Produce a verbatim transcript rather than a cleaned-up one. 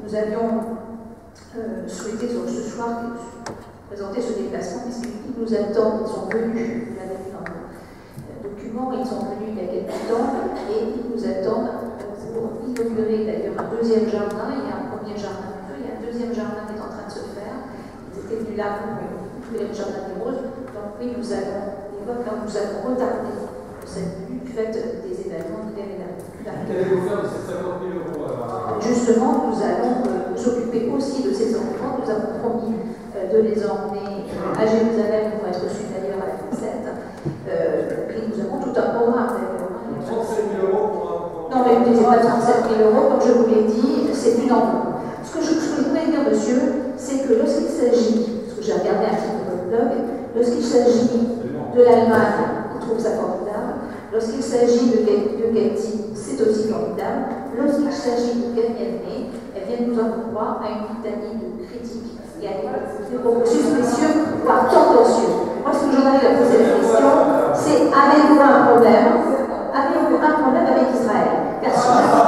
nous avions euh, souhaité ce soir présenter ce déplacement, puisqu'ils nous attendent, ils sont venus, vous l'avez vu dans le document, ils sont venus il y a quelques temps, et ils nous attendent pour inaugurer d'ailleurs un deuxième jardin. Il y a un premier jardin, il y a un deuxième jardin qui est en train de se faire. Ils étaient venus là pour inaugurer le jardin des roses. Donc oui, nous allons, nous allons retarder cette venue du fait des événements de déménagement. Qu'allez-vous faire de ces cinquante mille euros alors? Justement, nous allons euh, nous occuper aussi de ces enfants. Nous avons promis euh, de les emmener euh, à Jérusalem pour être reçus d'ailleurs à la Knesset. Euh, et nous avons tout un programme d'ailleurs. trente-sept mille euros pour un. Non, mais écoutez, c'est pas trente-sept mille euros, comme je vous l'ai dit, c'est une enveloppe. Ce que, je, ce que je voulais dire, monsieur, c'est que lorsqu'il s'agit, parce que j'ai regardé un petit peu votre blog, lorsqu'il s'agit de l'Allemagne, on trouve ça formidable. Lorsqu'il s'agit de, de Getty, c'est aussi formidable. Lorsqu'il s'agit de Gagnier, elle vient nous en croire à une litanie de critiques et à des propos suspicieux, voire tendancieux. Moi, ce que j'en arrive à poser la question, c'est avez-vous un problème? Avez-vous un problème avec Israël? Car si